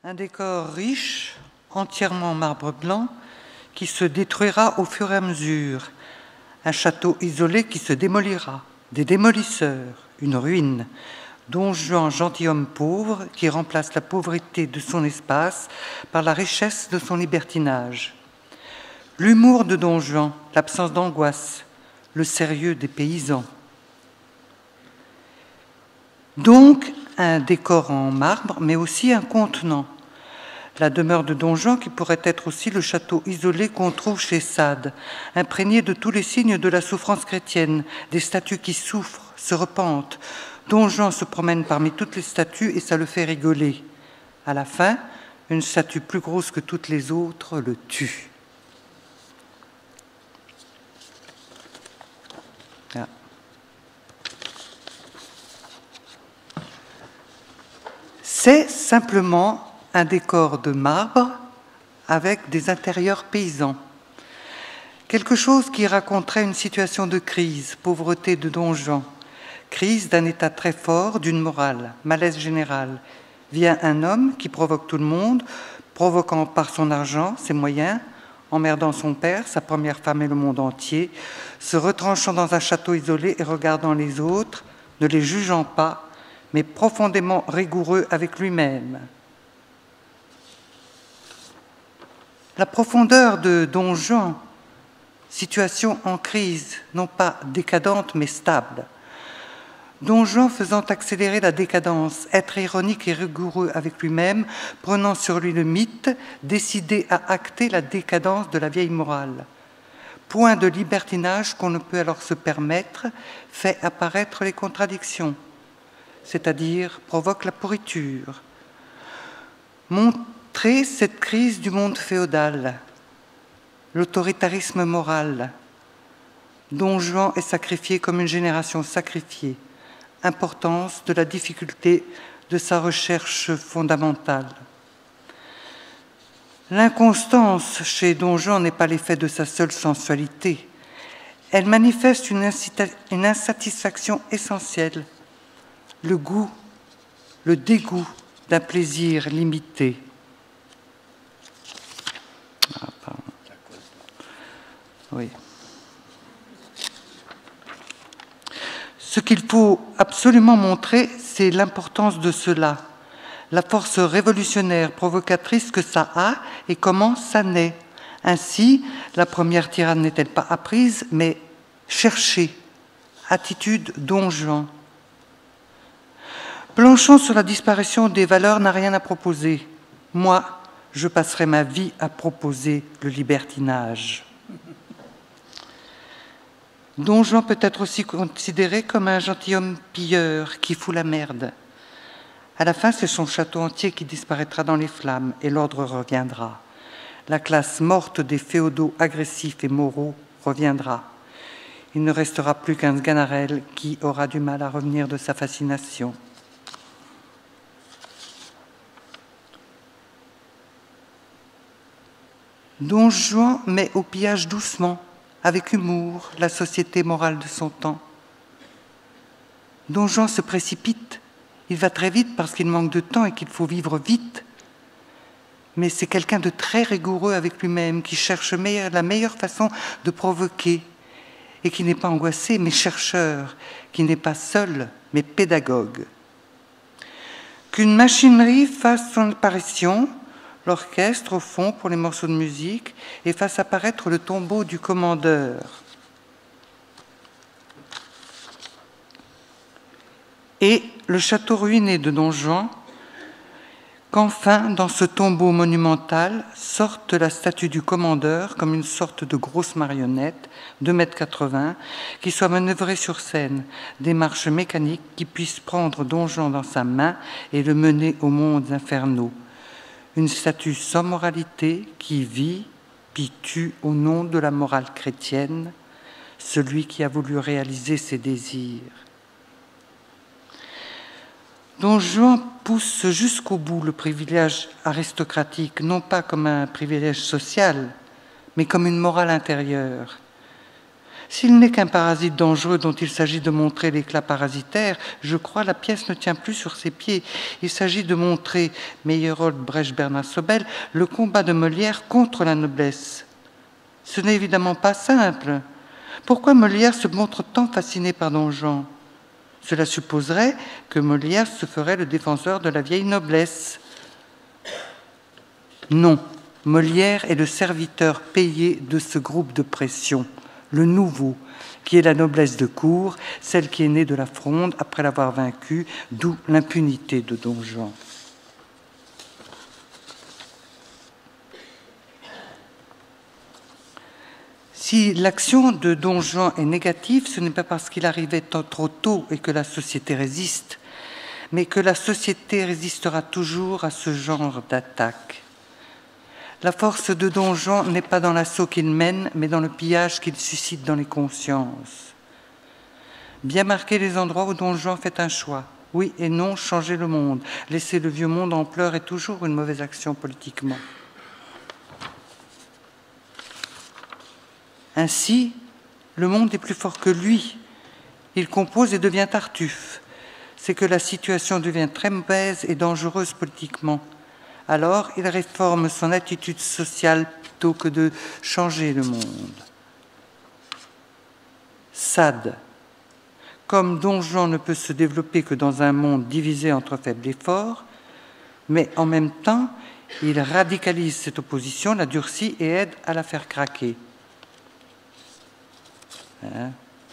Un décor riche, entièrement en marbre blanc, qui se détruira au fur et à mesure. Un château isolé qui se démolira. Des démolisseurs, une ruine. Don Juan, gentilhomme pauvre, qui remplace la pauvreté de son espace par la richesse de son libertinage. L'humour de Don Juan, l'absence d'angoisse, le sérieux des paysans. Donc, un décor en marbre, mais aussi un contenant. La demeure de Don Juan, qui pourrait être aussi le château isolé qu'on trouve chez Sade, imprégné de tous les signes de la souffrance chrétienne, des statues qui souffrent, se repentent. Don Juan se promène parmi toutes les statues et ça le fait rigoler. À la fin, une statue plus grosse que toutes les autres le tue. Ah. C'est simplement un décor de marbre avec des intérieurs paysans. Quelque chose qui raconterait une situation de crise, pauvreté de Don Juan, crise d'un état très fort, d'une morale, malaise général. Vient un homme qui provoque tout le monde, provoquant par son argent, ses moyens, emmerdant son père, sa première femme et le monde entier, se retranchant dans un château isolé et regardant les autres, ne les jugeant pas, mais profondément rigoureux avec lui-même. La profondeur de Don Juan, situation en crise, non pas décadente mais stable. Don Juan faisant accélérer la décadence, être ironique et rigoureux avec lui-même, prenant sur lui le mythe, décidé à acter la décadence de la vieille morale. Point de libertinage qu'on ne peut alors se permettre, fait apparaître les contradictions, c'est-à-dire provoque la pourriture. Montrer cette crise du monde féodal, l'autoritarisme moral. Don Juan est sacrifié comme une génération sacrifiée. Importance de la difficulté de sa recherche fondamentale. L'inconstance chez Don Juan n'est pas l'effet de sa seule sensualité. Elle manifeste une insatisfaction essentielle, le goût, le dégoût d'un plaisir limité. Ah, pardon. Oui. Ce qu'il faut absolument montrer, c'est l'importance de cela, la force révolutionnaire, provocatrice que ça a et comment ça naît. Ainsi, la première tirade n'est-elle pas apprise, mais cherchée. Attitude Don Juan. Planchon sur la disparition des valeurs n'a rien à proposer. Moi, je passerai ma vie à proposer le libertinage. Don Juan peut être aussi considéré comme un gentilhomme pilleur qui fout la merde. À la fin, c'est son château entier qui disparaîtra dans les flammes et l'ordre reviendra. La classe morte des féodaux agressifs et moraux reviendra. Il ne restera plus qu'un Sganarelle qui aura du mal à revenir de sa fascination. Don Juan met au pillage doucement, avec humour, la société morale de son temps. Don Juan se précipite, il va très vite parce qu'il manque de temps et qu'il faut vivre vite. Mais c'est quelqu'un de très rigoureux avec lui-même, qui cherche la meilleure façon de provoquer, et qui n'est pas angoissé, mais chercheur, qui n'est pas seul, mais pédagogue. Qu'une machinerie fasse son apparition, l'orchestre au fond pour les morceaux de musique, et fasse apparaître le tombeau du commandeur. Et le château ruiné de Don Juan, qu'enfin, dans ce tombeau monumental, sorte la statue du commandeur comme une sorte de grosse marionnette, 2,80 m, qui soit manœuvrée sur scène, des marches mécaniques qui puissent prendre Don Juan dans sa main et le mener aux mondes infernaux. Une statue sans moralité qui vit puis tue au nom de la morale chrétienne, celui qui a voulu réaliser ses désirs. Don Juan pousse jusqu'au bout le privilège aristocratique, non pas comme un privilège social, mais comme une morale intérieure. S'il n'est qu'un parasite dangereux dont il s'agit de montrer l'éclat parasitaire, je crois la pièce ne tient plus sur ses pieds. Il s'agit de montrer, Meyerhold, Brecht, Bernard Sobel, le combat de Molière contre la noblesse. Ce n'est évidemment pas simple. Pourquoi Molière se montre tant fasciné par Don Juan? Cela supposerait que Molière se ferait le défenseur de la vieille noblesse. Non, Molière est le serviteur payé de ce groupe de pression, le nouveau, qui est la noblesse de cour, celle qui est née de la Fronde après l'avoir vaincue, d'où l'impunité de Don Juan. Si l'action de Don Juan est négative, ce n'est pas parce qu'il arrivait trop tôt et que la société résiste, mais que la société résistera toujours à ce genre d'attaque. La force de Don Juan n'est pas dans l'assaut qu'il mène, mais dans le pillage qu'il suscite dans les consciences. Bien marquer les endroits où Don Juan fait un choix. Oui et non, changer le monde. Laisser le vieux monde en pleurs est toujours une mauvaise action politiquement. Ainsi, le monde est plus fort que lui. Il compose et devient Tartuffe. C'est que la situation devient très mauvaise et dangereuse politiquement. Alors, il réforme son attitude sociale plutôt que de changer le monde. Sade. Comme Don Juan ne peut se développer que dans un monde divisé entre faibles et forts, mais en même temps, il radicalise cette opposition, la durcit et aide à la faire craquer. Hein?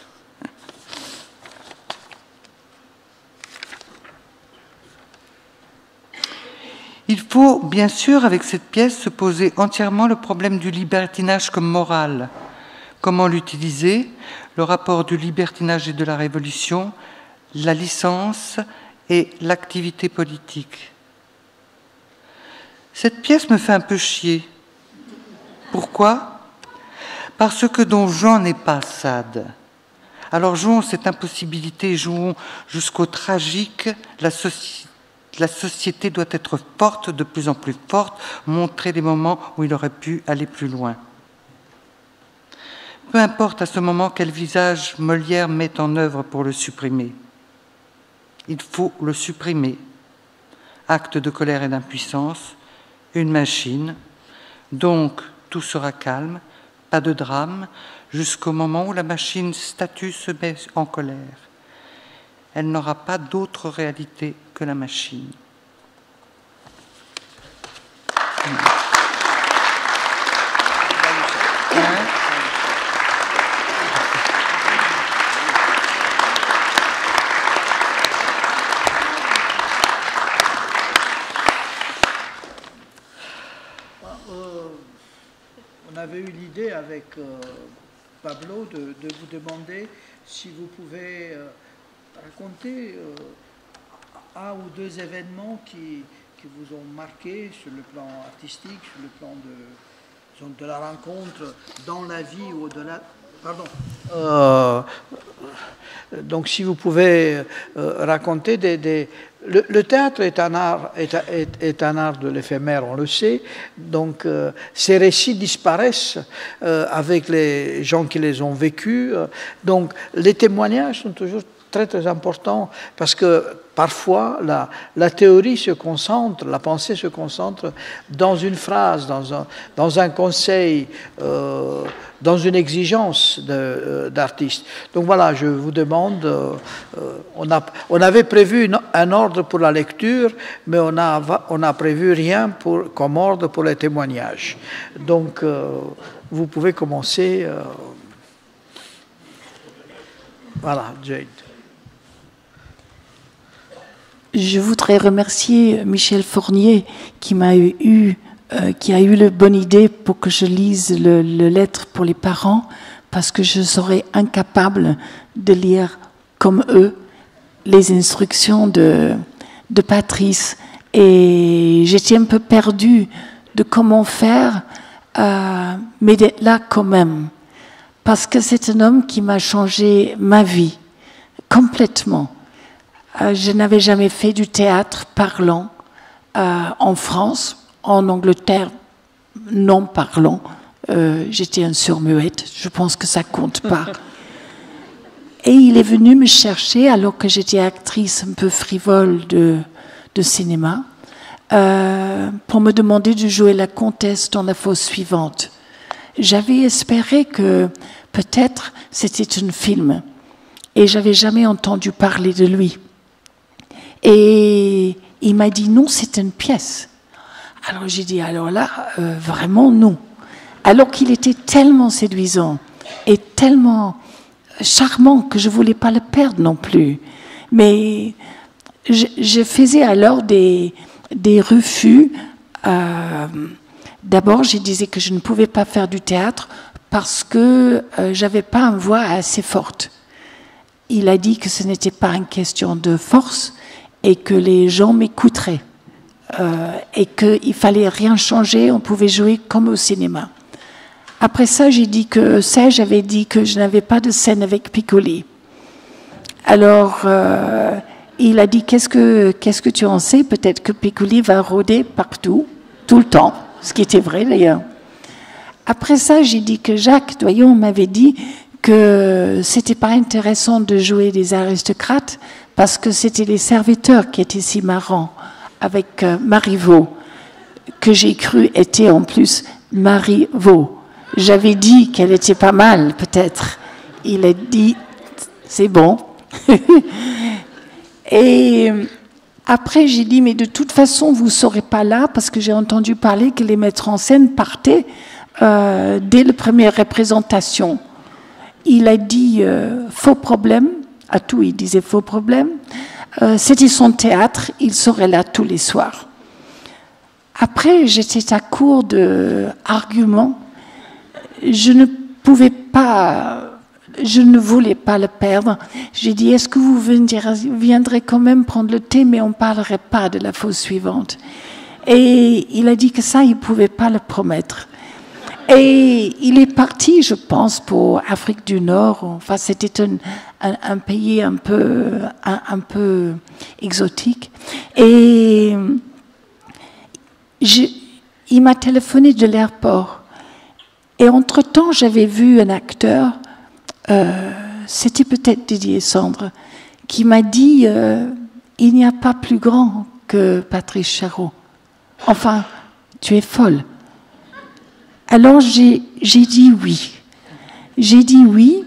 Il faut, bien sûr, avec cette pièce, se poser entièrement le problème du libertinage comme morale. Comment l'utiliser? Le rapport du libertinage et de la révolution, la licence et l'activité politique. Cette pièce me fait un peu chier. Pourquoi? Parce que Don Juan n'est pas Sade. Alors jouons cette impossibilité, jouons jusqu'au tragique. La société doit être forte, de plus en plus forte, montrer les moments où il aurait pu aller plus loin. Peu importe à ce moment quel visage Molière met en œuvre pour le supprimer. Il faut le supprimer. Acte de colère et d'impuissance, une machine. Donc tout sera calme, pas de drame, jusqu'au moment où la machine statue se met en colère. Elle n'aura pas d'autre réalité que la machine. On avait eu l'idée avec Pablo de vous demander si vous pouvez raconter un ou deux événements qui vous ont marqué sur le plan artistique, sur le plan de la rencontre dans la vie ou au-delà. Pardon. Donc si vous pouvez raconter le théâtre est un art de l'éphémère, on le sait. Donc ces récits disparaissent avec les gens qui les ont vécus. Donc les témoignages sont toujours très très importants parce que parfois la théorie se concentre, la pensée se concentre dans une phrase, dans un conseil, dans une exigence d'artiste. Donc voilà, je vous demande, on avait prévu un ordre pour la lecture, mais on a prévu rien comme ordre pour les témoignages. Donc vous pouvez commencer. Voilà, Jade. Je voudrais remercier Michel Fournier qui a eu la bonne idée pour que je lise le lettre pour les parents, parce que je serais incapable de lire comme eux les instructions de Patrice. Et j'étais un peu perdue de comment faire, mais d'être là quand même. Parce que c'est un homme qui m'a changé ma vie complètement. Je n'avais jamais fait du théâtre parlant en France, en Angleterre, non parlant. J'étais un sourd-muette, je pense que ça compte pas. Et il est venu me chercher alors que j'étais actrice un peu frivole de cinéma pour me demander de jouer la comtesse dans la fosse suivante. J'avais espéré que peut-être c'était un film et j'avais jamais entendu parler de lui. Et il m'a dit non, c'est une pièce. Alors j'ai dit alors là, vraiment non. Alors qu'il était tellement séduisant et tellement charmant que je voulais pas le perdre non plus. Mais je faisais alors des refus. D'abord, je disais que je ne pouvais pas faire du théâtre parce que j'avais pas une voix assez forte. Il a dit que ce n'était pas une question de force et que les gens m'écouteraient et qu'il fallait rien changer, on pouvait jouer comme au cinéma. Après ça, j'ai dit que Serge avait dit que je n'avais pas de scène avec Piccoli. Alors, il a dit qu'est-ce que tu en sais? Peut-être que Piccoli va rôder partout, tout le temps, ce qui était vrai d'ailleurs. Après ça, j'ai dit que Jacques Doyon m'avait dit que c'était pas intéressant de jouer des aristocrates parce que c'était les serviteurs qui étaient si marrants avec Marivaux, que j'ai cru était en plus Marivaux. J'avais dit qu'elle était pas mal, peut-être. Il a dit, c'est bon. Et après, j'ai dit, mais de toute façon, vous ne serez pas là parce que j'ai entendu parler que les maîtres en scène partaient dès la première représentation. Il a dit faux problème, à tout il disait faux problème. C'était son théâtre, il serait là tous les soirs. Après, j'étais à court d'arguments. Je ne pouvais pas, je ne voulais pas le perdre. J'ai dit, est-ce que vous viendrez quand même prendre le thé, mais on ne parlerait pas de la fosse suivante. Et il a dit que ça, il ne pouvait pas le promettre. Et il est parti, je pense, pour Afrique du Nord. Enfin, c'était un pays un peu exotique. Et il m'a téléphoné de l'aéroport. Et entre-temps, j'avais vu un acteur, c'était peut-être Didier Sandre, qui m'a dit il n'y a pas plus grand que Patrice Chéreau. Enfin, tu es folle. Alors j'ai dit oui. J'ai dit oui,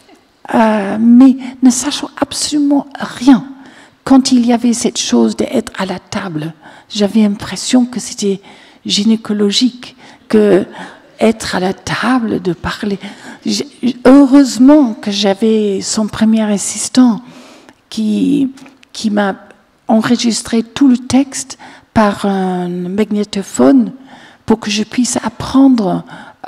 mais ne sachant absolument rien. Quand il y avait cette chose d'être à la table, j'avais l'impression que c'était gynécologique, que être à la table, de parler. Heureusement que j'avais son premier assistant qui m'a enregistré tout le texte par un magnétophone pour que je puisse apprendre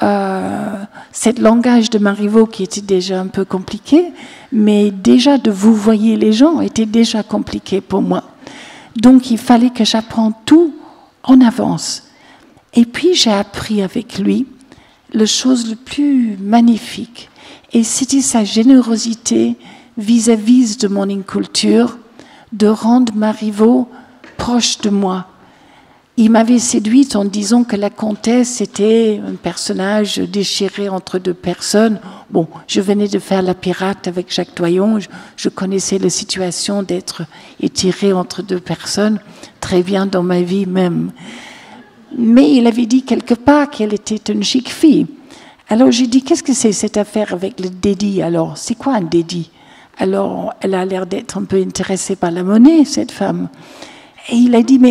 ce langage de Marivaux qui était déjà un peu compliqué, mais déjà de vous voyez les gens était déjà compliqué pour moi. Donc il fallait que j'apprenne tout en avance. Et puis j'ai appris avec lui la chose la plus magnifique. Et c'était sa générosité vis-à-vis de mon inculture, de rendre Marivaux proche de moi. Il m'avait séduite en disant que la comtesse était un personnage déchiré entre deux personnes. Bon, je venais de faire La Pirate avec Jacques Doyon. Je connaissais la situation d'être étirée entre deux personnes très bien dans ma vie même. Mais il avait dit quelque part qu'elle était une chic fille. Alors j'ai dit, qu'est-ce que c'est cette affaire avec le dédi alors? C'est quoi un dédi? Alors elle a l'air d'être un peu intéressée par la monnaie, cette femme. Et il a dit, mais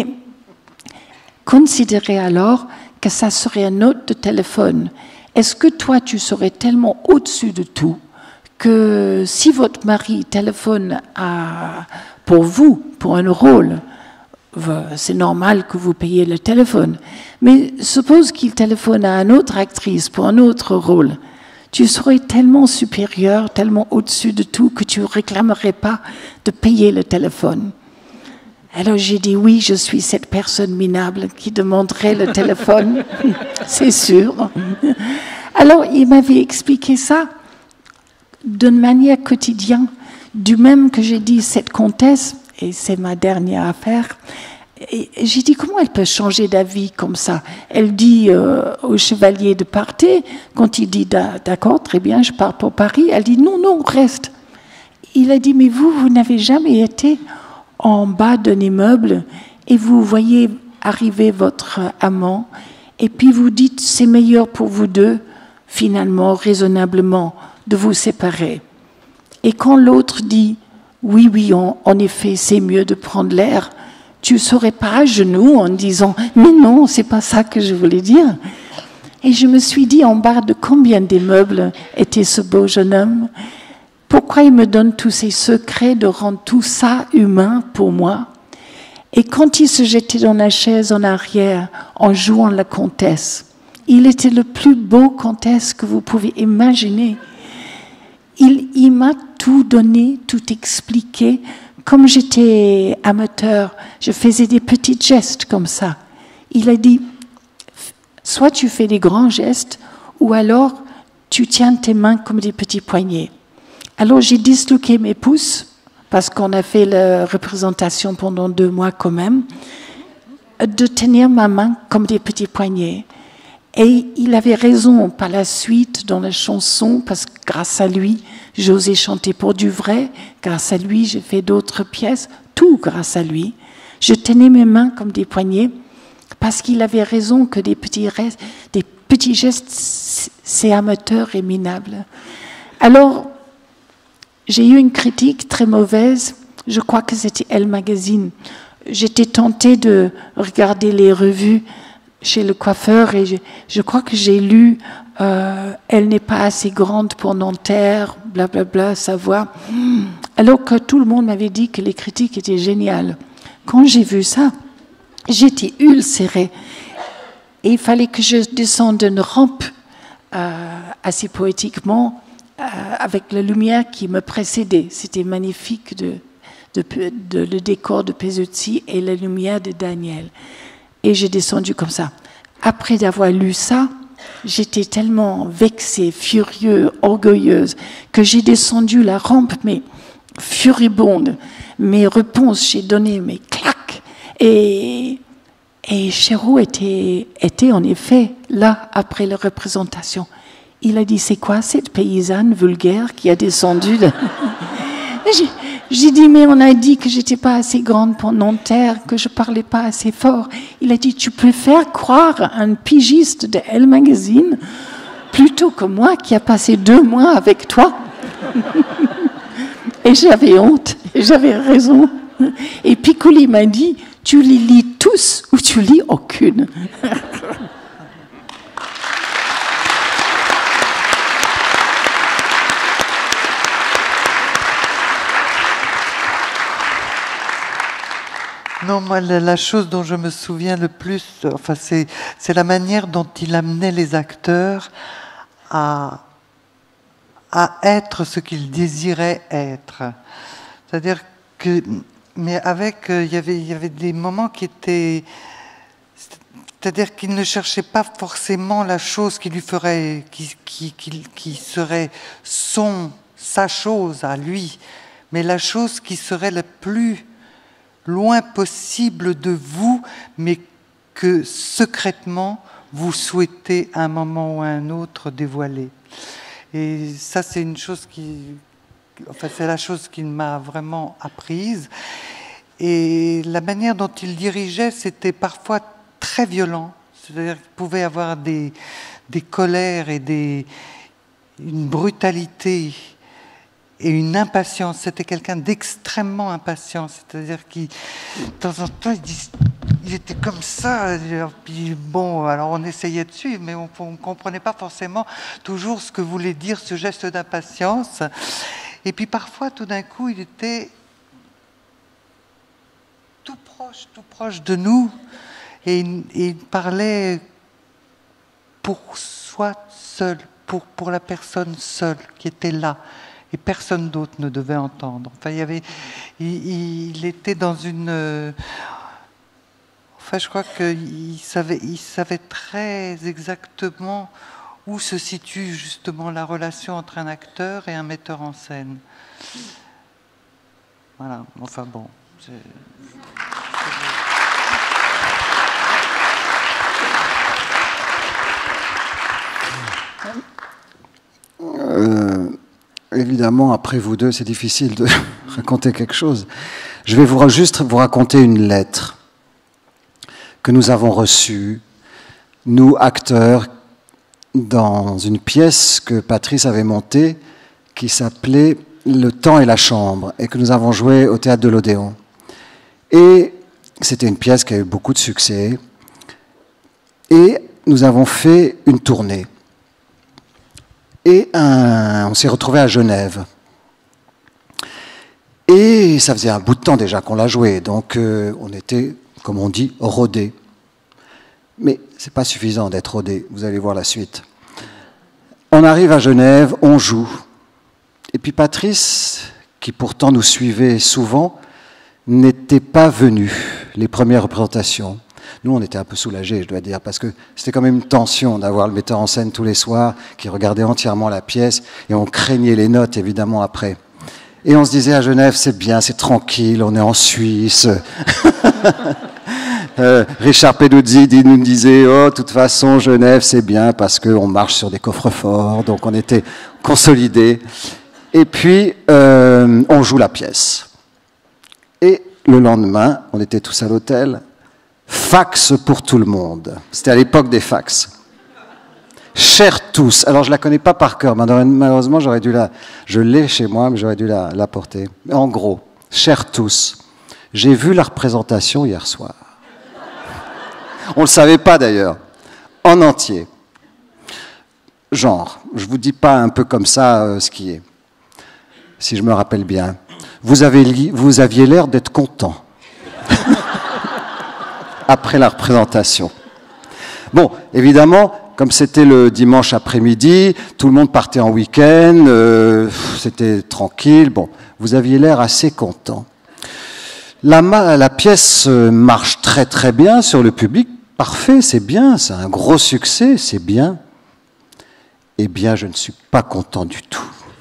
considérez alors que ça serait un hôte de téléphone. Est-ce que toi, tu serais tellement au-dessus de tout que si votre mari téléphone pour vous, pour un rôle, c'est normal que vous payiez le téléphone. Mais suppose qu'il téléphone à une autre actrice pour un autre rôle. Tu serais tellement supérieur, tellement au-dessus de tout que tu ne réclamerais pas de payer le téléphone. Alors j'ai dit oui, je suis cette personne minable qui demanderait le téléphone, c'est sûr. Alors il m'avait expliqué ça d'une manière quotidienne, du même que j'ai dit cette comtesse, et c'est ma dernière affaire, et j'ai dit comment elle peut changer d'avis comme ça? Elle dit au chevalier de partir, quand il dit d'accord, très bien, je pars pour Paris, elle dit non, reste. il a dit, mais vous n'avez jamais été en bas d'un immeuble et vous voyez arriver votre amant et puis vous dites, c'est meilleur pour vous deux, finalement, raisonnablement, de vous séparer. Et quand l'autre dit, oui, oui, en effet, c'est mieux de prendre l'air, tu ne serais pas à genoux en disant, mais non, c'est pas ça que je voulais dire. Et je me suis dit, en bas de combien d'immeubles était ce beau jeune homme? Pourquoi il me donne tous ces secrets de rendre tout ça humain pour moi? Et quand il se jetait dans la chaise en arrière en jouant la comtesse, il était le plus beau comtesse que vous pouvez imaginer. Il m'a tout donné, tout expliqué. Comme j'étais amateur, je faisais des petits gestes comme ça. Il a dit, soit tu fais des grands gestes, ou alors tu tiens tes mains comme des petits poignets. Alors j'ai disloqué mes pouces, parce qu'on a fait la représentation pendant 2 mois quand même, de tenir ma main comme des petits poignets. Et il avait raison par la suite dans la chanson, parce que grâce à lui, j'osais chanter pour du vrai. Grâce à lui, j'ai fait d'autres pièces. Tout grâce à lui. Je tenais mes mains comme des poignets, parce qu'il avait raison que des petits gestes, c'est amateur et minable. Alors, j'ai eu une critique très mauvaise. Je crois que c'était Elle Magazine. J'étais tentée de regarder les revues chez le coiffeur et je crois que j'ai lu elle n'est pas assez grande pour Nanterre, blablabla, savoir. Alors que tout le monde m'avait dit que les critiques étaient géniales. Quand j'ai vu ça, j'étais ulcérée. Et il fallait que je descende une rampe assez poétiquement avec la lumière qui me précédait. C'était magnifique le décor de Pesuzzi et la lumière de Daniel. Et j'ai descendu comme ça. Après avoir lu ça, j'étais tellement vexée, furieuse, orgueilleuse, que j'ai descendu la rampe, mais furibonde. Mes réponses, j'ai donné mes claques. Et Chéreau était en effet là, après la représentation. Il a dit, c'est quoi cette paysanne vulgaire qui a descendu J'ai dit, mais on a dit que j'étais pas assez grande pour Nanterre, que je parlais pas assez fort. Il a dit, tu préfères croire à un pigiste de Elle Magazine plutôt que moi qui a passé 2 mois avec toi. Et j'avais honte, et j'avais raison. Et Piccoli m'a dit, tu les lis tous ou tu lis aucune. Non, moi, la chose dont je me souviens le plus, enfin, c'est la manière dont il amenait les acteurs à être ce qu'ils désiraient être. C'est-à-dire que, mais avec, il y avait des moments qui étaient, c'est-à-dire qu'il ne cherchait pas forcément la chose qui lui ferait, qui serait sa chose à lui, mais la chose qui serait la plus loin possible de vous, mais que secrètement vous souhaitez à un moment ou à un autre dévoiler. Et ça, c'est une chose c'est la chose qu'il m'a vraiment apprise. Et la manière dont il dirigeait, c'était parfois très violent. C'est-à-dire qu'il pouvait avoir des colères et une brutalité et une impatience. C'était quelqu'un d'extrêmement impatient, c'est-à-dire qu'il, de temps en temps, il était comme ça, puis bon, alors on essayait de suivre, mais on ne comprenait pas forcément toujours ce que voulait dire ce geste d'impatience. Et puis parfois, tout d'un coup, il était tout proche de nous, et il parlait pour soi seul, pour la personne seule qui était là. Et personne d'autre ne devait entendre. Enfin, il était dans une... Enfin, je crois qu'il savait très exactement où se situe justement la relation entre un acteur et un metteur en scène. Voilà, enfin bon... évidemment, après vous deux, c'est difficile de raconter quelque chose. Je vais juste vous raconter une lettre que nous avons reçue, nous, acteurs, dans une pièce que Patrice avait montée, qui s'appelait « Le temps et la chambre » et que nous avons joué au Théâtre de l'Odéon. Et c'était une pièce qui a eu beaucoup de succès. Et nous avons fait une tournée. Et on s'est retrouvés à Genève. Et ça faisait un bout de temps déjà qu'on l'a joué, donc on était, comme on dit, rodés. Mais ce n'est pas suffisant d'être rodé, vous allez voir la suite. On arrive à Genève, on joue. Et puis Patrice, qui pourtant nous suivait souvent, n'était pas venu les premières représentations. Nous, on était un peu soulagés, je dois dire, parce que c'était quand même une tension d'avoir le metteur en scène tous les soirs, qui regardait entièrement la pièce, et on craignait les notes, évidemment, après. Et on se disait à Genève, c'est bien, c'est tranquille, on est en Suisse. Richard Peduzzi nous disait, oh, de toute façon, Genève, c'est bien, parce qu'on marche sur des coffres-forts, donc on était consolidés. Et puis, on joue la pièce. Et le lendemain, on était tous à l'hôtel, fax pour tout le monde. C'était à l'époque des fax. Chers tous. Alors, je ne la connais pas par cœur. Malheureusement, je l'ai chez moi, mais j'aurais dû la porter. Mais en gros, chers tous, j'ai vu la représentation hier soir. On ne le savait pas d'ailleurs. En entier. Genre, je ne vous dis pas un peu comme ça ce qui est. Si je me rappelle bien. Vous aviez l'air d'être content. Après la représentation. Bon, évidemment, comme c'était le dimanche après-midi, tout le monde partait en week-end, c'était tranquille. Bon, vous aviez l'air assez content. La pièce marche très très bien sur le public. Parfait, c'est bien, c'est un gros succès, c'est bien. Eh bien, je ne suis pas content du tout.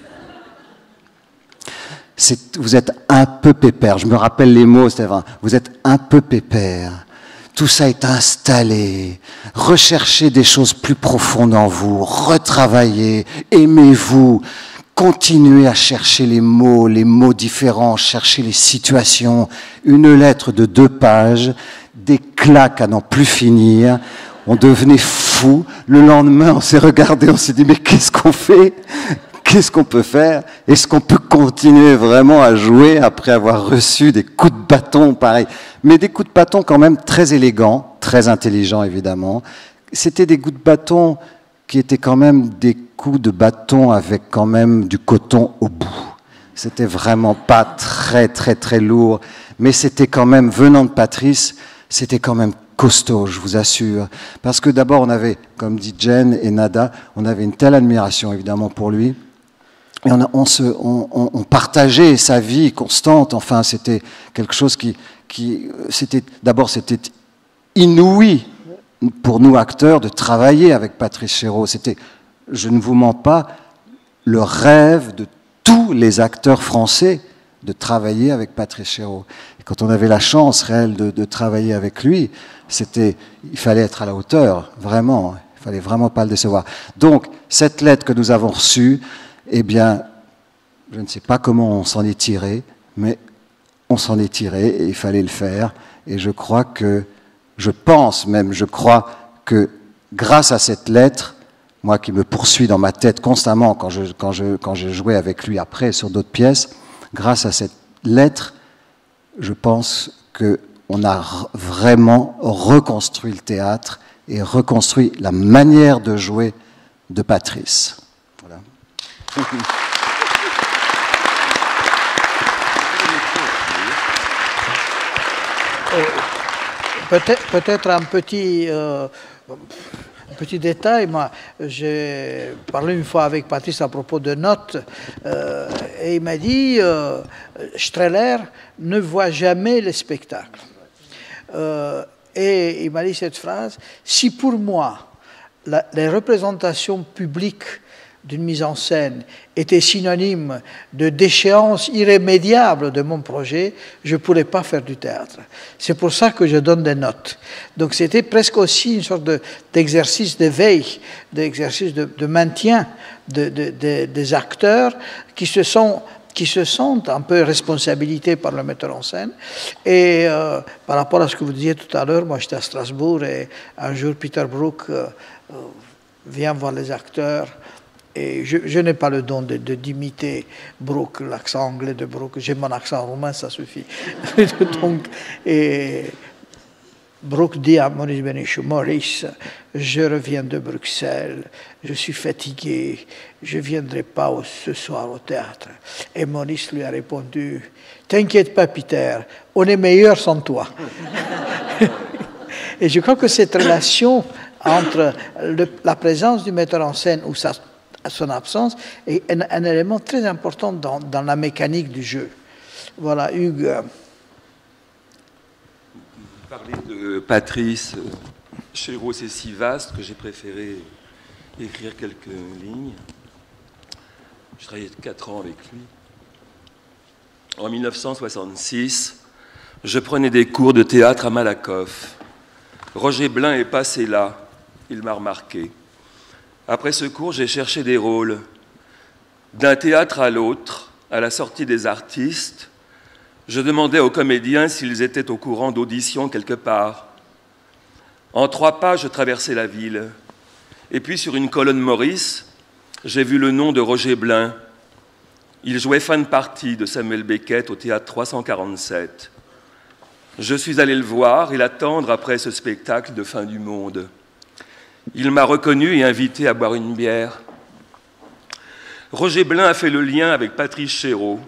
Vous êtes un peu pépère, je me rappelle les mots, Stéphane. Vous êtes un peu pépère. Tout ça est installé. Recherchez des choses plus profondes en vous. Retravaillez. Aimez-vous. Continuez à chercher les mots différents. Cherchez les situations. Une lettre de 2 pages. Des claques à n'en plus finir. On devenait fou. Le lendemain, on s'est regardé, on s'est dit, mais qu'est-ce qu'on fait ? Qu'est-ce qu'on peut faire? Est-ce qu'on peut continuer vraiment à jouer après avoir reçu des coups de bâton pareil? Mais des coups de bâton quand même très élégants, très intelligents évidemment. C'était des coups de bâton qui étaient quand même des coups de bâton avec quand même du coton au bout. C'était vraiment pas très très très lourd, mais c'était quand même, venant de Patrice, c'était quand même costaud, je vous assure. Parce que d'abord on avait, comme dit Jen et Nada, on avait une telle admiration évidemment pour lui. Et on partageait sa vie constante. Enfin, c'était quelque chose c'était inouï pour nous acteurs de travailler avec Patrice Chéreau. C'était, je ne vous mens pas, le rêve de tous les acteurs français de travailler avec Patrice Chéreau. Et quand on avait la chance réelle de travailler avec lui, il fallait être à la hauteur, vraiment. Il fallait vraiment pas le décevoir. Donc, cette lettre que nous avons reçue, eh bien, je ne sais pas comment on s'en est tiré, mais on s'en est tiré et il fallait le faire. Et je crois que grâce à cette lettre, moi qui me poursuis dans ma tête constamment quand je jouais avec lui après sur d'autres pièces, grâce à cette lettre, je pense qu'on a vraiment reconstruit le théâtre et reconstruit la manière de jouer de Patrice. Voilà. Peut-être un petit détail. Moi, j'ai parlé une fois avec Patrice à propos de notes et il m'a dit Strehler ne voit jamais les spectacles. Et il m'a dit cette phrase: si pour moi les représentations publiques d'une mise en scène était synonyme de déchéance irrémédiable de mon projet, je ne pourrais pas faire du théâtre. C'est pour ça que je donne des notes. Donc c'était presque aussi une sorte d'exercice de veille, d'exercice de maintien des acteurs qui se sentent un peu responsabilités par le metteur en scène. Et par rapport à ce que vous disiez tout à l'heure, moi j'étais à Strasbourg et un jour Peter Brook vient voir les acteurs. Et je n'ai pas le don d'imiter Brook, l'accent anglais de Brook. J'ai mon accent roumain, ça suffit. Donc, et Brook dit à Maurice Bénichou, Maurice, je reviens de Bruxelles, je suis fatigué, je ne viendrai pas ce soir au théâtre. Et Maurice lui a répondu, t'inquiète pas Peter, on est meilleur sans toi. Et je crois que cette relation entre la présence du metteur en scène ou son absence est un élément très important dans la mécanique du jeu. Voilà, Hugues. Vous parlez de Patrice Chéreau, c'est si vaste que j'ai préféré écrire quelques lignes. Je travaillais 4 ans avec lui. En 1966, je prenais des cours de théâtre à Malakoff. Roger Blin est passé là, il m'a remarqué. Après ce cours, j'ai cherché des rôles. D'un théâtre à l'autre, à la sortie des artistes, je demandais aux comédiens s'ils étaient au courant d'auditions quelque part. En 3 pas, je traversais la ville. Et puis, sur une colonne Maurice, j'ai vu le nom de Roger Blin. Il jouait fin de partie de Samuel Beckett au théâtre 347. Je suis allé le voir et l'attendre après ce spectacle de fin du monde. Il m'a reconnu et invité à boire une bière. Roger Blin a fait le lien avec Patrice Chéreau.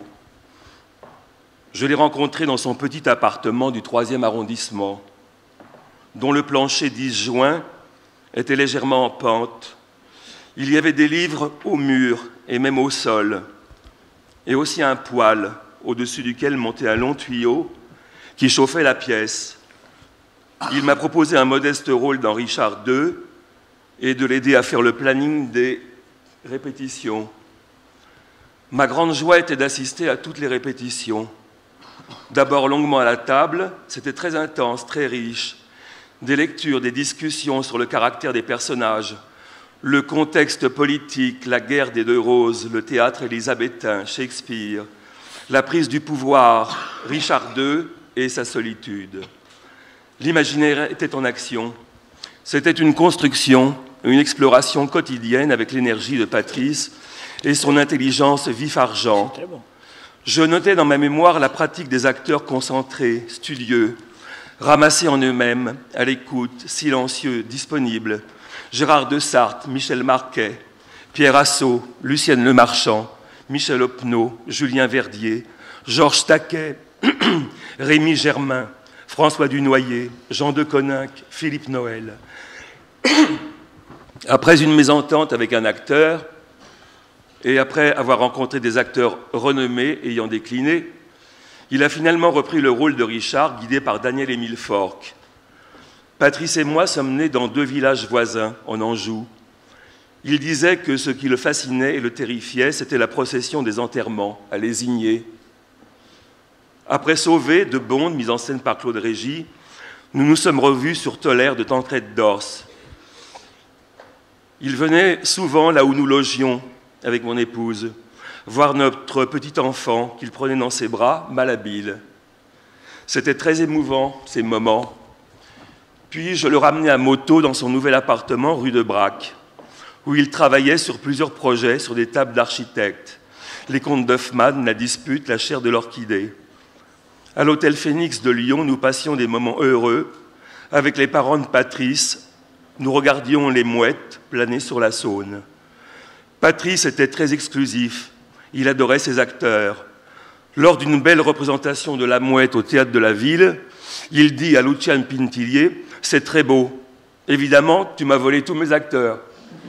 Je l'ai rencontré dans son petit appartement du 3e arrondissement, dont le plancher disjoint était légèrement en pente. Il y avait des livres au mur et même au sol, et aussi un poêle au-dessus duquel montait un long tuyau qui chauffait la pièce. Il m'a proposé un modeste rôle dans Richard II, et de l'aider à faire le planning des répétitions. Ma grande joie était d'assister à toutes les répétitions. D'abord longuement à la table, c'était très intense, très riche. Des lectures, des discussions sur le caractère des personnages, le contexte politique, la guerre des 2 roses, le théâtre élisabétain, Shakespeare, la prise du pouvoir, Richard II et sa solitude. L'imaginaire était en action. C'était une construction, une exploration quotidienne avec l'énergie de Patrice et son intelligence vif-argent. Je notais dans ma mémoire la pratique des acteurs concentrés, studieux, ramassés en eux-mêmes, à l'écoute, silencieux, disponibles. Gérard de Sarthe, Michel Marquet, Pierre Assau, Lucienne Lemarchand, Michel Opnaud, Julien Verdier, Georges Taquet, Rémi Germain, François Dunoyer, Jean de Coninck, Philippe Noël. Après une mésentente avec un acteur, et après avoir rencontré des acteurs renommés ayant décliné, il a finalement repris le rôle de Richard, guidé par Daniel-Émile Forck. Patrice et moi sommes nés dans 2 villages voisins, en Anjou. Il disait que ce qui le fascinait et le terrifiait, c'était la procession des enterrements, à Lézigné. Après Sauvé, de Bonde, mise en scène par Claude Régis, nous nous sommes revus sur Tolère de Tancrède d'Ors. Il venait souvent là où nous logions, avec mon épouse, voir notre petit enfant qu'il prenait dans ses bras, malhabile. C'était très émouvant, ces moments. Puis je le ramenais à moto dans son nouvel appartement rue de Brac, où il travaillait sur plusieurs projets sur des tables d'architectes. Les contes d'Hoffmann, La Dispute, La chair de l'orchidée. À l'hôtel Phoenix de Lyon, nous passions des moments heureux. Avec les parents de Patrice, nous regardions les mouettes planer sur la Saône. Patrice était très exclusif. Il adorait ses acteurs. Lors d'une belle représentation de La Mouette au Théâtre de la Ville, il dit à Luciane Pintillier « C'est très beau. Évidemment, tu m'as volé tous mes acteurs. »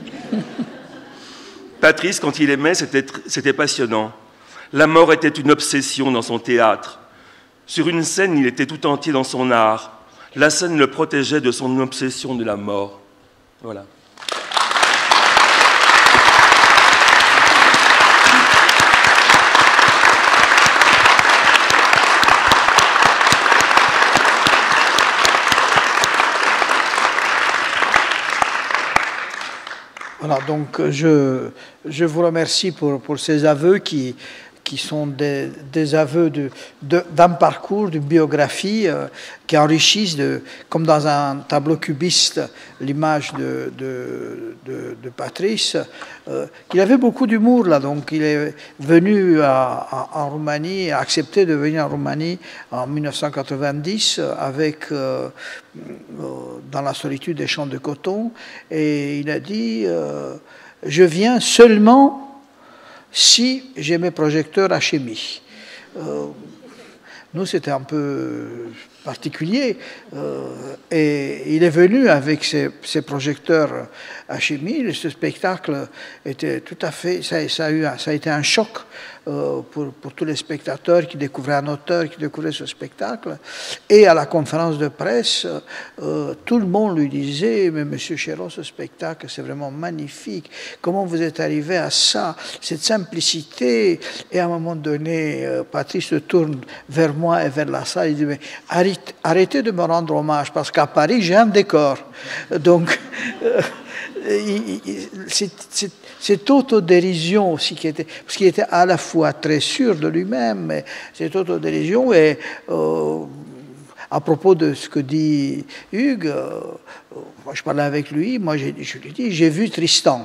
Patrice, quand il aimait, c'était passionnant. La mort était une obsession dans son théâtre. Sur une scène, il était tout entier dans son art. La scène le protégeait de son obsession de la mort. Voilà. Voilà, donc je vous remercie pour ces aveux qui sont des aveux d'un parcours, d'une biographie qui enrichissent, comme dans un tableau cubiste, l'image de Patrice. Il avait beaucoup d'humour là, donc il est venu en Roumanie, a accepté de venir en Roumanie en 1990 avec dans la solitude des champs de coton, et il a dit je viens seulement si j'ai mes projecteurs HMI. Nous, c'était un peu particulier. Et il est venu avec ses projecteurs HMI. Ce spectacle était tout à fait... Ça a été un choc pour tous les spectateurs qui découvraient un auteur, qui découvraient ce spectacle. Et à la conférence de presse, tout le monde lui disait « Mais Monsieur Chéreau, ce spectacle, c'est vraiment magnifique. Comment vous êtes arrivé à ça, cette simplicité ?» Et à un moment donné, Patrice se tourne vers moi et vers la salle. Il dit « Mais arrêtez de me rendre hommage, parce qu'à Paris, j'ai un décor. » Donc, cette autodérision aussi parce qu'il était à la fois très sûr de lui-même, mais cette autodérision est à propos de ce que dit Hugues. Moi, je parlais avec lui, moi je lui dis j'ai vu Tristan,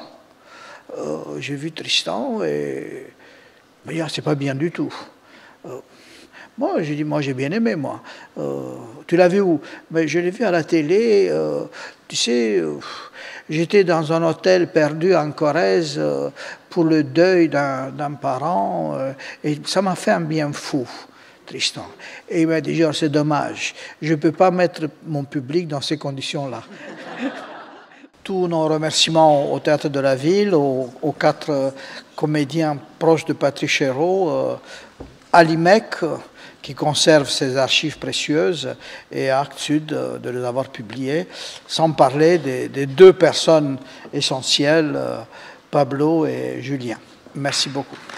et mais c'est pas bien du tout. Moi, j'ai dit, moi j'ai bien aimé, moi. Tu l'as vu où? Mais je l'ai vu à la télé, tu sais, j'étais dans un hôtel perdu en Corrèze pour le deuil d'un parent, et ça m'a fait un bien fou, Tristan. Et il m'a dit, c'est dommage, je ne peux pas mettre mon public dans ces conditions-là. Tous nos remerciements au Théâtre de la Ville, aux 4 comédiens proches de Patrice Chéreau, à l'IMEC, qui conserve ses archives précieuses, et à Actes Sud de les avoir publiées, sans parler des 2 personnes essentielles, Pablo et Julien. Merci beaucoup.